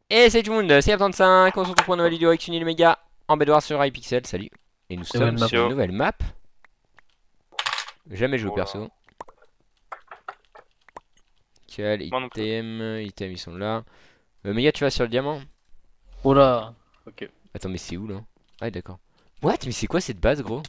Et salut tout le monde, c'est F35, on se retrouve pour une nouvelle vidéo avec Sunil Mega en Bedwars sur iPixel, salut. Et nous sommes sur une nouvelle map. Jamais joué au perso. Quel item, ils sont là. Mega, tu vas sur le diamant? Oh là. Ok. Attends, mais c'est où là? Ah d'accord. What? Mais c'est quoi cette base, gros?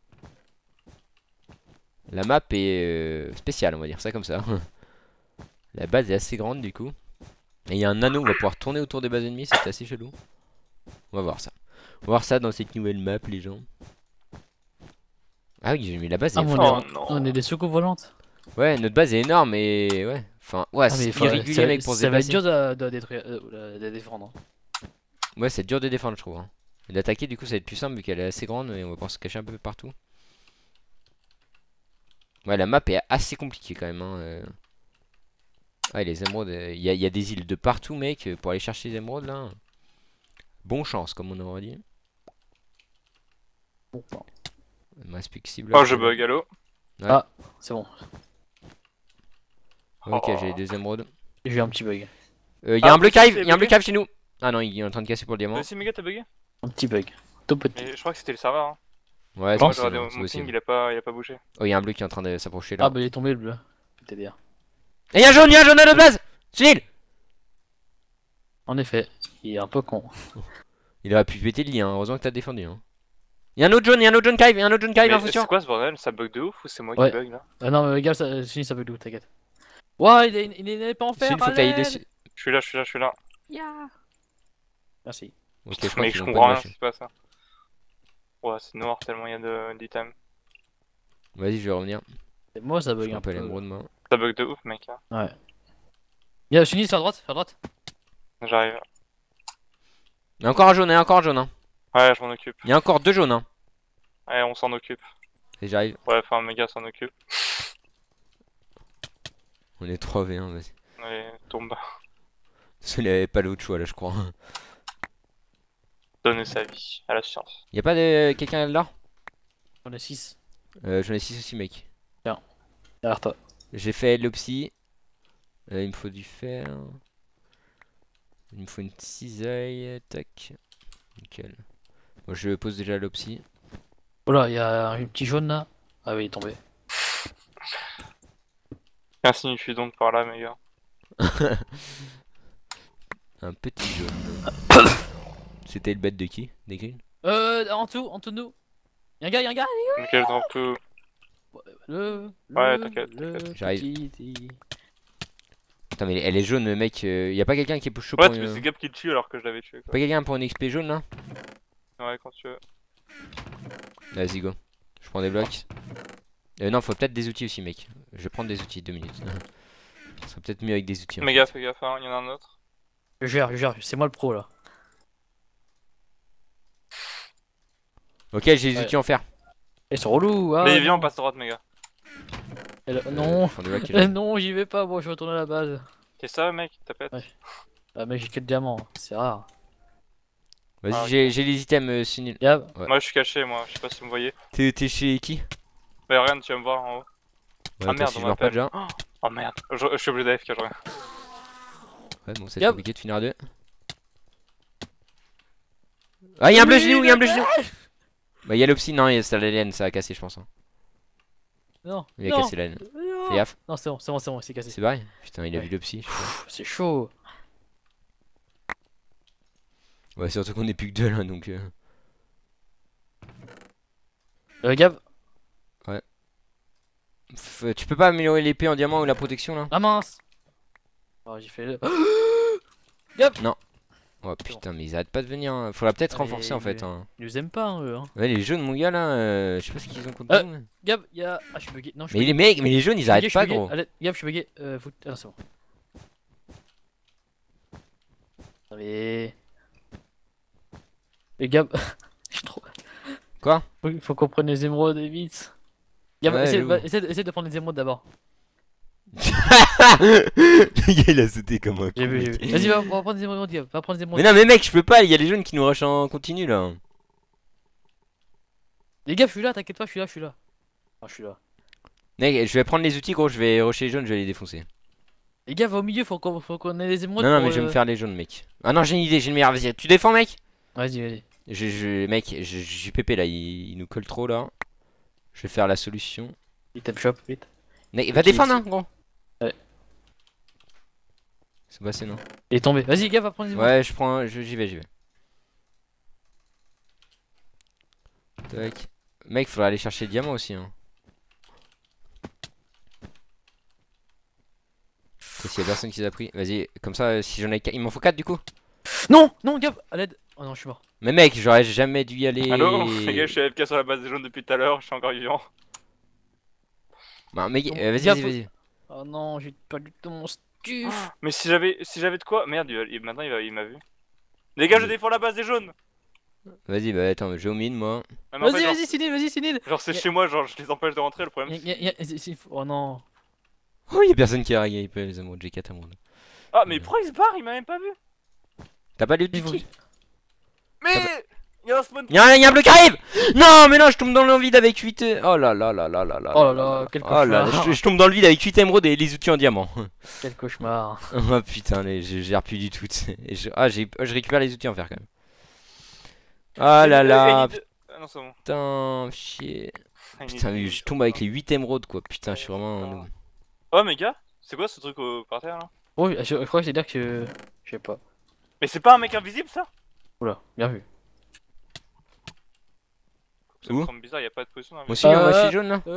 La map est spéciale, on va dire ça comme ça. La base est assez grande du coup. Et il y a un anneau, on va pouvoir tourner autour des bases ennemies, c'est assez chelou. On va voir ça. On va voir ça dans cette nouvelle map, les gens. Ah oui, j'ai mis la base est On est des soucoupes volantes. Ouais, notre base est énorme et ouais. Enfin, ouais, c'est irrégulier, mec, pour se ça va être déplacer. dur de détruire, de défendre. Ouais, c'est dur de défendre, je trouve. Hein. Et d'attaquer, du coup, ça va être plus simple vu qu'elle est assez grande et on va pouvoir se cacher un peu partout. Ouais, la map est assez compliquée quand même. Hein. Ouais, les émeraudes, il y a des îles de partout, mec, pour aller chercher les émeraudes là. Bon chance, comme on aurait dit. Bon, bon. Il me reste plus que cible. Oh, je bug, allô? Ouais. Ah, c'est bon. Ok, j'ai des émeraudes. J'ai eu un petit bug. Il y a un bleu qui arrive, il y a un bleu qui arrive chez nous. Ah non, il est en train de casser pour le diamant. Toi aussi, Mega, t'as bugué? Un petit bug. Tout petit. Mais je crois que c'était le serveur. Hein. Ouais, Moi, c'est j'ai regardé possible. mon ping, il a pas bougé. Oh, il y a un bleu qui est en train de s'approcher là. Ah, bah il est tombé le bleu. C'était bien. Et il y a un jaune à notre base. Sunil. En effet, il est un peu con. Il aurait pu péter le lit, hein. Heureusement que t'as défendu. Hein. Il y a un autre jaune, il y a un autre jaune qui arrive, il y a un autre jaune qui arrive, Mais info sûr. c'est quoi ce bordel? Ça bug de ouf ou c'est moi Ouais. qui bug là? Ah non, mais gars, ça finit, ça bug de ouf, t'inquiète. Ouais, il est pas en fer. Sunil, faut que t'ailles dessus. Je suis là, je suis là, je suis là. Yeah. Merci. Ok, je crois Mec, qu'ils je ont pas de comprends rien, machine. c'est pas ça. Ouais, c'est noir tellement il y a d'items. Vas-y, je vais revenir. C'est moi, ça Je bug prends un pas peu. l'émeraude, moi. Ça bug de ouf, mec. Hein. Ouais. Y'a, Chini, sur la droite, sur la droite. J'arrive. Il y a encore un jaune, il y a encore un jaune. Hein. Ouais, je m'en occupe. Il y a encore deux jaunes. Hein. Ouais, on s'en occupe. Et j'arrive. Ouais, enfin, Mega s'en occupe. On est 3v1, vas-y. Allez, tombe. Il avait pas l'autre choix là, je crois. Donner sa vie à la science. Y a pas de quelqu'un là? On est 6. J'en ai 6 aussi, mec. Tiens, derrière toi. J'ai fait l'opsie. Il me faut du fer. Il me faut une cisaille. Tac. Nickel. Moi, je pose déjà l'opsie. Oh là, y'a un petit jaune là. Ah oui, il est tombé. Insinifie donc par là, Mega. Un petit jaune. C'était le bête de qui? Des grilles? En dessous de nous. Y'a un gars. Mega, je drop tout. Ouais, t'inquiète, J'arrive. petit. Putain, mais elle est jaune, mec. Y a pas quelqu'un qui est chaud Ouais, pour tu une... c'est Gab qui le tue alors que je l'avais tué. Quoi. Pas quelqu'un pour une XP jaune là? Ouais, quand tu veux. Vas-y, go. Je prends des blocs. Non, faut peut-être des outils aussi, mec. Je vais prendre des outils, 2 minutes. Ce serait peut-être mieux avec des outils. Mega, fais gaffe, hein, il y en a un autre. Je gère, c'est moi le pro là. Ok, j'ai des Ouais. outils en fer. Ils sont relous. Ah, Mais viens, on non. passe à droite, Mega. Non, Je prends des blocs et j'arrive. non, j'y vais pas. Bon, je retourne à la base. T'es ça, mec? T'as Ouais. Ah, mec, j'ai que de diamants. C'est rare. Vas-y, Ah, ok. j'ai les items, Sunil. Gab. Ouais. Moi, je suis caché, moi. Je sais pas si vous me voyez. T'es chez qui? Bah, regarde, tu vas me voir en haut. Ouais, Ah merde, si on je meurs pas m'appelle. déjà. Oh merde, je suis obligé d'AFK, je reviens. Ouais, bon, c'est Yep. compliqué de finir à deux. Ah, y'a un bleu chez nous, y'a un bleu chez nous. Bah, y'a l'opsie, non, c'est la laine, ça a cassé, je pense. Hein. Non. Il a non. cassé la laine. Non. Fais gaffe. Non, c'est bon, c'est cassé. C'est pareil. Putain, il a Ouais. vu l'opsie. C'est chaud. Ouais, surtout qu'on est plus que deux là, donc. Gab. Tu peux pas améliorer l'épée en diamant ou la protection là? Ah mince. Oh, j'ai fait le. Oh putain, mais ils arrêtent pas de venir. Hein. Faudra peut-être Ah, renforcer en mais- fait. Hein. Ils nous aiment pas, hein, eux. Hein. Ouais, les jaunes, mon gars là, je sais pas ce qu'ils ont contre nous. Gab, y'a. Ah, je suis bugué. Non, je suis Mais les bugué. mecs, mais les jaunes ils Je suis arrêtent bugué, pas, je suis bugué. gros. Allez, Gab, je suis bugué. Ah, non, c'est bon. Allez. Mais Gab. Je suis trop. Quoi? Faut qu'on prenne les émeraudes vite. Gab, Ouais, essaie, j'avoue. essaie de prendre les émeraudes d'abord. Le gars il a sauté comme un con. J'ai vu, j'ai mec. vu. Vas-y, va prendre des émeraudes, Gab. Va prendre des émeraudes. Mais non, mais mec, je peux pas, il y a les jaunes qui nous rushent en continu là. Les gars, je suis là, t'inquiète pas, je suis là. Ah, je suis là. Mec, je vais prendre les outils, gros, je vais rusher les jaunes, je vais les défoncer. Les gars, va au milieu, faut qu'on ait les émeraudes. Non, non, pour, mais je vais me faire les jaunes, mec. Ah non, j'ai une idée, j'ai une meilleure. Vas-y, tu défends, mec? Vas-y, vas-y. Mec, j'ai pépé là, il nous colle trop là. Je vais faire la solution. Item shop, vite. Mec, va Ok, défendre, hein, ici. gros. Ouais. C'est passé, non? Il est tombé. Vas-y, gars, va prendre les émeraudes. Ouais, je prends. J'y vais, j'y vais. Tac. Mec, faudrait aller chercher le diamant aussi, hein. S'il y a personne qui les a pris, vas-y, comme ça, si j'en ai 4, il m'en faut 4 du coup. Non, non, gars, à l'aide. Oh non, je suis mort. Mais mec, j'aurais jamais dû y aller. Allô les gars, je suis AFK sur la base des jaunes depuis tout à l'heure, je suis encore vivant. Bah, mec, Non, vas-y, gars, vas-y, faut- vas-y. Oh non, j'ai pas du tout mon stuff. Mais si j'avais de quoi. Merde, maintenant il m'a vu. Les gars, je défends la base des jaunes. Vas-y, bah attends, je vais au mine moi. Ah, mais en fait, Vas-y, genre, vas-y, Sinil, vas-y, Sinil. genre, c'est Y a- chez moi, genre je les empêche de rentrer, le problème c'est... Oh non. Oh, y'a personne qui a hyper les émeraudes, j'ai 4 émeraudes. Ah mais pourquoi il se barre? Il m'a même pas vu. T'as pas lu Il faut- Tiki? Mais il y a un spawn. Y'a un bleu qui arrive! Non, mais non, je tombe dans le vide avec 8. Oh là là là là là là. Oh là là, quel Oh là là, cauchemar. je tombe dans le vide avec 8 émeraudes et les outils en diamant. Quel cauchemar. Oh putain, je gère plus du tout. Et je récupère les outils en fer quand même. Oh là là, Ah non, c'est bon. putain, chier. I need- Putain, mais je tombe avec les 8 émeraudes quoi. Putain, je suis vraiment un noob. Oh mais gars, c'est quoi ce truc par terre là? Oh, je crois que c'est dire que. Je sais pas. Mais c'est pas un mec invisible ça? Oula, bien vu. Ça Où me semble bizarre, y a pas de position dans Moi aussi, on voit chez jaune là.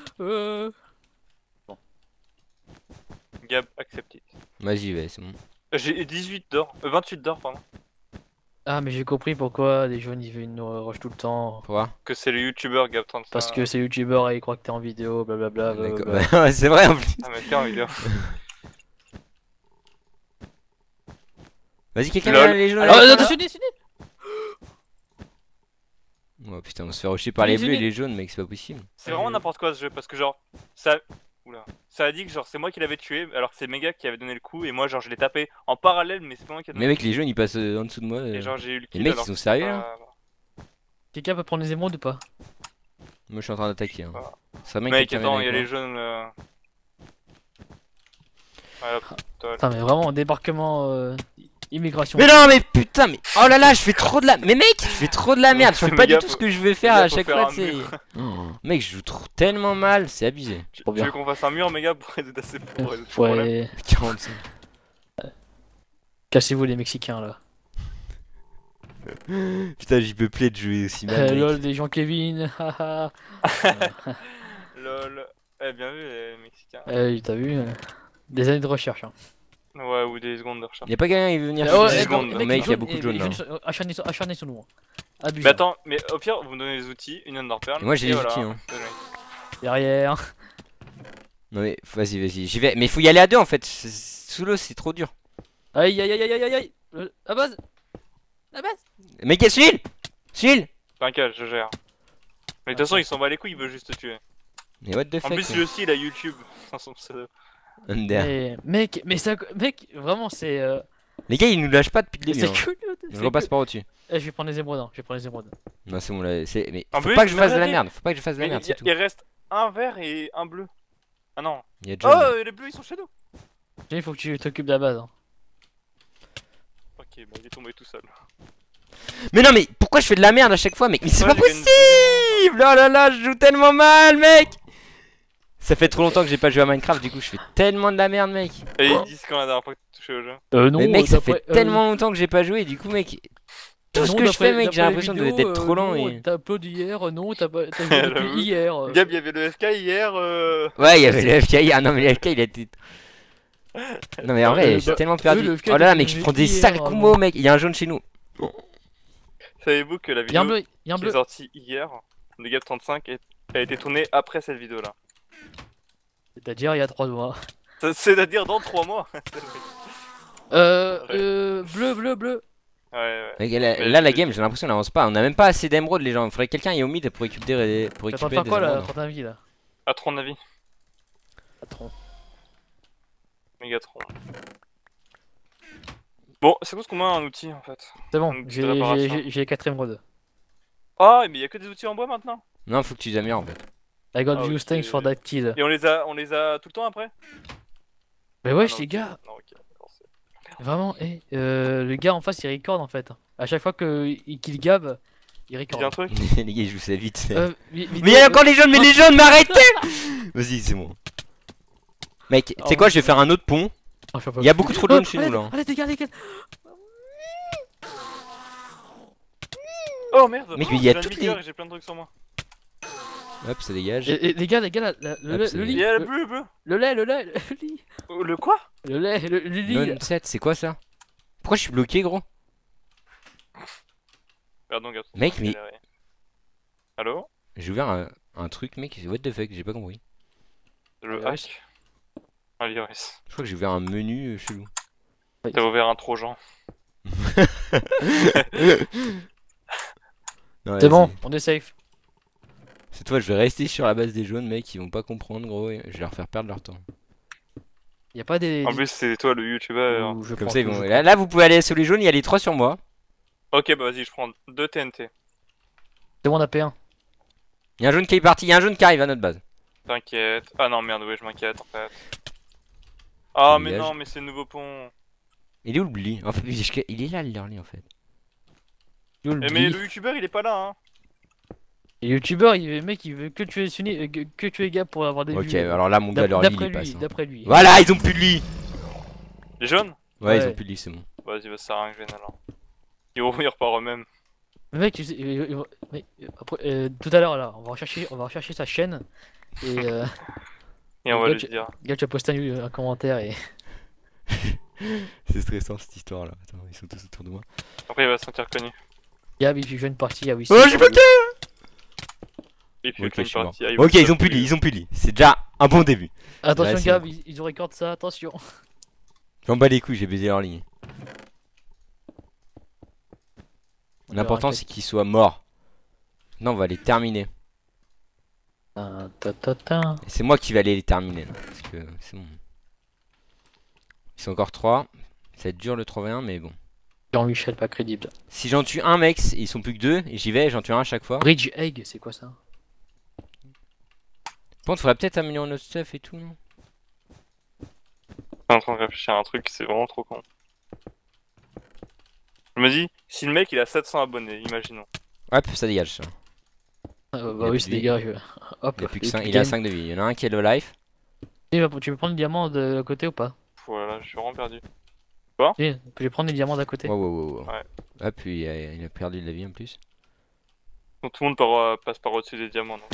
Gab accepté. Vas-y, ouais, c'est bon. J'ai 18 d'or, 28 d'or pardon. Ah, mais j'ai compris pourquoi les jaunes ils viennent nous rush tout le temps. Pour voir. Que c'est le youtubeur Gab 35. Parce que c'est youtubeur et il croit que t'es en vidéo, blablabla. D'accord. blablabla. Ouais, c'est vrai en plus. Ah mais tiens en vidéo. Vas-y, quelqu'un Lol. a les jaunes. Allez, Oh, voilà. non, Sinil, Sinil. Oh putain, on se fait rusher par les Vas-y, bleus et vas-y. les jaunes, mec, c'est pas possible. C'est vraiment n'importe quoi ce jeu parce que genre ça. Oula. Ça a dit que genre c'est moi qui l'avais tué alors que c'est Mega qui avait donné le coup et moi genre je l'ai tapé en parallèle mais c'est pas moi qui a donné Mais mec, les jaunes ils passent en dessous de moi. et genre j'ai eu le kill mecs, alors ils sont que sérieux, c'est hein pas- Quelqu'un peut prendre les émeraudes ou pas? Moi je suis en train d'attaquer. Hein. Ah. Ça serait bien Mec que quelqu'un attends, vienne il y a avec les moi. jeunes Voilà, toi, Putain, mais vraiment, débarquement, immigration. Mais non, mais putain, mais oh là là, je fais trop de la. Mais mec, je fais trop de la merde. Je fais Mais pas du gars, tout ce faut- que je veux faire gars, à faut chaque faire fois, un tu sais. mur. Oh, mec, je joue tellement mal, c'est abusé. tu Trop bien. veux qu'on fasse un mur Mega pour aider assez pour résoudre ce problème. Ouais. 45. Cassez-vous les Mexicains là. Putain, j'y peux plus de jouer aussi mal. mec. Lol, des gens Kevin. Haha. Lol. Eh bien vu les Mexicains. T'as vu des années de recherche. Hein. Ouais ou des secondes de recherche. Y'a pas quelqu'un qui veut venir Oh, faire eh, des non, secondes. mec, Mec, il y a beaucoup de jaunes là. Acharnés sur nous. Hein. Abusé. Mais attends, mais au pire vous me donnez les outils, une Ender Pearl. Et moi, j'ai et les voilà. outils, hein. Derrière. Non mais vas-y, vas-y, j'y vais. Mais faut y aller à deux en fait. Sous l'eau, c'est trop dur. Aïe aïe aïe aïe aïe aïe. La base. La base. Mec, suis-le. Suis-le. T'inquiète, je gère. Mais de toute façon il s'en bat les couilles, il veut juste te tuer. Mais what the En fuck. plus lui aussi il a YouTube. Dans son pseudo. Under. Mais ça, mec, vraiment c'est. Les gars, ils nous lâchent pas depuis le début. C'est Hein. que. Je repasse par au-dessus. Je vais prendre les émeraudes. Hein. Je vais prendre les émeraudes. Non, c'est bon là. Mais En faut plus, pas que je mais fasse de la arrêtez. merde. Faut pas que je fasse de la Mais merde, c'est tout. il reste un vert et un bleu. Ah non. Il y a Oh John. les bleus ils sont chez nous. Il faut que tu t'occupes de la base. Hein. Ok, bah il est tombé tout seul. Mais non, mais pourquoi je fais de la merde à chaque fois, mec? Mais c'est Ouais, pas j'ai gagné possible! Oh là là, je joue tellement mal, mec! Ça fait trop longtemps que j'ai pas joué à Minecraft, du coup, je fais tellement de la merde, mec. Et ils disent quand la dernière fois que tu touché au jeu. Non, Mais mec, ça fait d'après- tellement longtemps que j'ai pas joué, du coup, mec. Tout ce non, que je fais, d'après- mec, j'ai d'après l'impression les vidéos, d'être trop lent non, et. T'as upload hier, non, t'as joué depuis hier. Gab, il y avait le FK hier. Ouais, il y avait le FK hier. Non, mais le FK, il a été. Non, mais en vrai, j'ai bah, tellement perdu. le FK, Oh là là, il mec, je était prends des hier, sales avant. combos, mec. Il y a un jaune chez nous. Savez-vous que la Y'a un vidéo bleu, y'a un qui est bleu. sortie hier de Gab 35 a été tournée après cette vidéo là. C'est-à-dire il y a 3 mois. C'est-à-dire dans 3 mois. Bleu, bleu, bleu. Ouais. Mec, là, la game, j'ai l'impression qu'elle avance pas. On a même pas assez d'émeraudes, les gens. Il faudrait que quelqu'un aille au mid pour récupérer, T'es en train de faire des quoi là, émeraudes. pour ta vie là? À ton avis, Patron. Megatron. Bon, c'est quoi ce qu'on met un outil en fait? C'est bon, Une petite réparation. j'ai 4 émeraudes. Ah, mais il y a que des outils en bois maintenant. Non, faut que tu les améliores en fait. I got Ah, you, ok. thanks for that kill. Et on les a tout le temps après? Mais wesh, non, les ok. gars, Non, ok, d'accord, vraiment, le gars en face il record en fait. À chaque fois qu'il gabe, il Il dit un record. truc. Les gars, ils jouent ça vite. Mais Vidéo, il y a encore les jaunes, mais les jaunes, mais arrêtez. Vas-y, c'est bon. Mec, tu sais quoi, je vais faire un autre pont. Il y a beaucoup trop de jaunes chez nous là. Allez, les gars. Oh merde. Mec, mais il y a j'ai toutes une vigueur les- et j'ai plein de trucs sur moi. Hop, ça dégage. Et les gars, le c'est- lit. Il y a le bleu. Le lait, le lit. Le quoi? Le lait, le lit. Non 7, c'est quoi ça? Pourquoi je suis bloqué, gros? Pardon, gars. Mec, mais- Allô? J'ai ouvert un truc, mec. What the fuck, j'ai pas compris. Le Ouais, hack. Ah, l'iris. Je crois que j'ai ouvert un menu chelou. T'as ouvert un trojan. Non, là, C'est bon, on est safe. C'est toi, je vais rester sur la base des jaunes, mec. Ils vont pas comprendre, gros. Et je vais leur faire perdre leur temps. Y a pas des. En plus, c'est toi le youtubeur. où je Comme prends ça, ils tout, vont. je Là, vous pouvez aller sur les jaunes, il y a les 3 sur moi. Ok, bah vas-y, je prends 2 TNT. prends. C'est bon, on a P1. Il y a un jaune qui est parti, il y a un jaune qui arrive à notre base. T'inquiète. Ah non, merde, oui, je m'inquiète en fait. Ah, mais Dégage. non, mais c'est le nouveau pont. Il est où le Bli? En fait, il est là, le Lurly, en fait. Yo, le Eh, mais Bli. le youtubeur il est pas là, hein. Le youtubeur, le mec, il veut que tuer Sunny, que tuer Gab pour avoir des Ok, vues. alors là, mon gars, Lurly, il D'après y passe. lui, hein. d'après lui. Voilà, ils ont plus de lit. Les jaunes? Ouais, ils Ouais. ont plus de lit, c'est bon. Vas-y, bah ça sert à rien que je vienne alors. Ils vont revenir par eux-mêmes. Mais mec, tu sais, mais, après, tout à l'heure là, on va rechercher sa chaîne et Et on va Ok, lui dire. Gab, tu as posté un commentaire et C'est stressant cette histoire là. Attends, ils sont tous autour de moi. Après, il va se sentir connu. Gab, il joue une partie à Wii. Oh, j'ai bloqué. Et puis, Ok, il je suis mort. partie. Ah, il Ok, va ils ont plus de lit, ils ont plus de lit. C'est déjà un bon début. Attention Ouais, c'est Gab, ils ont record ça, attention. J'en bats les couilles, j'ai baisé leur ligne. On L'important verra c'est qu'ils soient morts. Non, on va les terminer. Et c'est moi qui vais aller les terminer là. Parce que c'est bon. Ils sont encore 3. Ça va être dur le 3v1, mais bon. Jean-Michel, pas crédible. Si j'en tue un, mec, ils sont plus que 2. Et j'y vais, j'en tue un à chaque fois. Bridge Egg, c'est quoi ça? Par contre, faudrait peut-être améliorer notre stuff et tout, non? Je suis en train de réfléchir à un truc, c'est vraiment trop con. Je me dis, si le mec il a 700 abonnés, imaginons. Hop, ça dégage ça. Bah Il a oui, plus c'est de des vie. gars. Hop, Il a plus que et 5, puis il a game. 5 de vie. Il y en a un qui est low life. Tu veux prendre le diamant de l'autre côté ou pas? Voilà, je suis vraiment perdu. Tu peux prendre les diamants d'à côté. Wow, wow, wow. Ouais. Hop, puis il a perdu de la vie en plus. Donc tout le monde passe par au-dessus des diamants. Donc.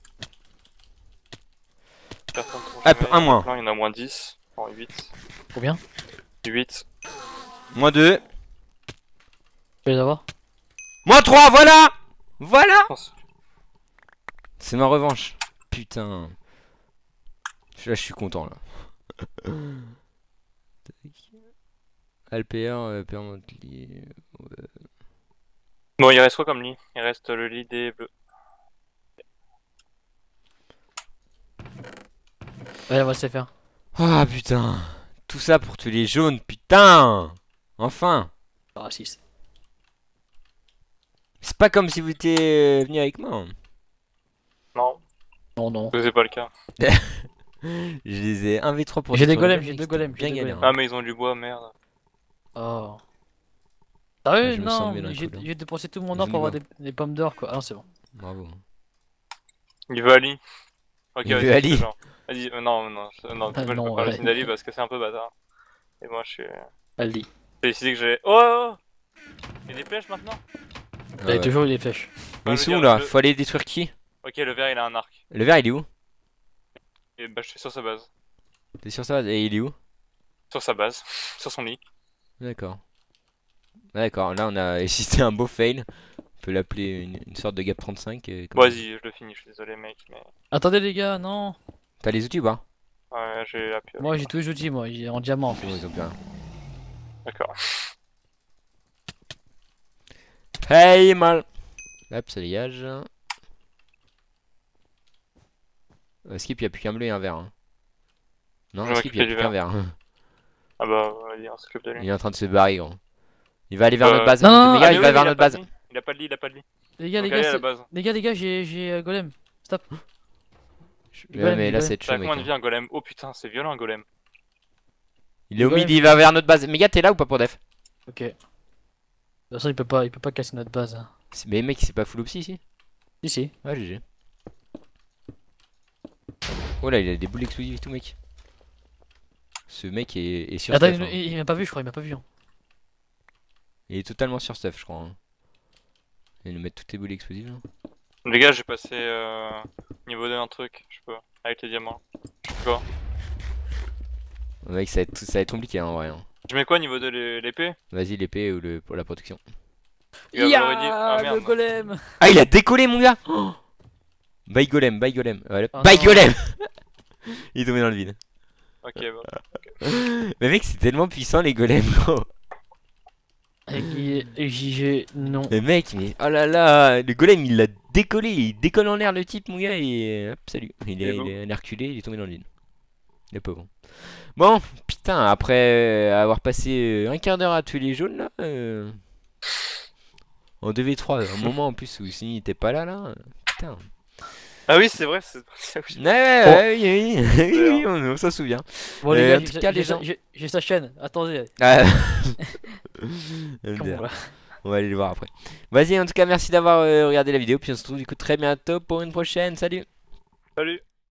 Personne trouve Hop, jamais. un moins. Là, il y en a moins 10. Non, 8. Combien? 8. Moins 2. Tu peux les avoir? Moins 3, voilà. Voilà. Oh, c'est- C'est ma revanche. Putain. Là, je suis content là. Alpr, Permontli. Bon, il reste quoi comme lit? Il reste le lit des bleus. Ouais, on va se les faire. Ah putain. Tout ça pour tuer les jaunes, putain. Enfin. Raciste. C'est pas comme si vous étiez venu avec moi. hein. Non, Non, non. c'est pas le cas. Je les ai 1v3 pour J'ai des détruire golems, le j'ai mec, deux c'était golems, Bien j'ai deux galère. Ah, mais ils ont du bois, merde. Oh. Ah, Sérieux? je me sens Non, bien d'un j'ai coup, là. j'ai dépensé tout mon Ils or ont pour avoir du des pommes d'or quoi. Ah non, c'est bon. Bravo. Il veut Ali. Ok, Il vas-y, veut Ali. c'est genre. Vas-y, non, tu Ah, vois, je non, peux pas ouais. le d'Ali parce que c'est un peu bâtard. Et moi, je suis. Aldi. J'ai décidé que j'allais. Oh! Il y a des flèches maintenant? Ah Il y a ouais. toujours eu des flèches. Ils je sont veux où dire, là? Faut aller détruire qui? Ok, le vert il a un arc. Le vert il est où? Et bah, je suis sur sa base. T'es sur ça? Et il est où? Sur sa base. Sur son lit. D'accord. D'accord, là on a assisté à un beau fail. On peut l'appeler une sorte de gap 35. Bon, vas-y, je le finis, je suis désolé, mec. Mais. Attendez les gars, non. T'as les outils ou pas? Ouais, j'ai la pioche. Moi j'ai tous les outils, moi. J'ai en diamant en Oh, plus. ils ont plus rien. D'accord. Hey mal. Hop, ça dégage. Skip, il a plus qu'un bleu et un vert. hein. Non, Je vais Skip, il a récupérer plus du qu'un vert. Ah bah, vas-y, on s'occupe de lui. Il est en train de se barrer, gros. Il va aller vers notre base. Non, non, Les non, gars, Ah, il mais va oui, vers a notre pas base. de lit. Il a pas de lit, il a pas de lit. Les gars, Donc, les allez à gars, la base. les gars, j'ai golem. Stop. Ouais, mais là, c'est golem. chaud, T'as mec. combien de vie un golem? Oh putain, c'est violent un golem. Il est au Ouais. mid, il va vers notre base. Méga, t'es là ou pas pour def? Ok. De toute façon, il peut pas casser notre base. Hein. Mais mec, c'est pas full opsi ici? Si, si. Ouais, GG. Oh là, il a des boules explosives et tout, mec. Ce mec est sur Attends, stuff. Hein. il m'a pas vu, je crois, il m'a pas vu. Hein. Il est totalement sur stuff, je crois. Hein. Il va nous mettre toutes les boules explosives là. Les gars, j'ai passé niveau 2 un truc, je peux, avec les diamants. Je sais pas. Mec, ça va être compliqué hein, en vrai. Hein. Je mets quoi niveau 2 l'épée? Vas-y, l'épée ou pour la protection. Il va vouloir dire- Ah, le merde. golem. Ah, il a décollé, mon gars! Oh, bye golem, bye golem. Voilà. Oh Bye non. golem! Il est tombé dans le vide. Ok, bon. Mais mec, c'est tellement puissant les golems, gros. Et JG, non. Mais mec, mais oh là là, le golem il l'a décollé, il décolle en l'air le type, mon gars, et hop, salut. Il est est, beau. il est un reculé, il est tombé dans le vide. Le pauvre. Bon, putain, après avoir passé un quart d'heure à tuer les jaunes là, en 2v3, un moment en plus où Sini était pas là, putain. Ah oui, c'est vrai, c'est Ouais, ouais, oui, oui, oui, oui, on s'en souvient. Bon, les en gars, tout cas, les gens. j'ai sa chaîne. Attendez. Ah. Comment, là On va aller le voir après. Vas-y, en tout cas, merci d'avoir regardé la vidéo. Puis on se retrouve du coup très bientôt pour une prochaine. Salut! Salut!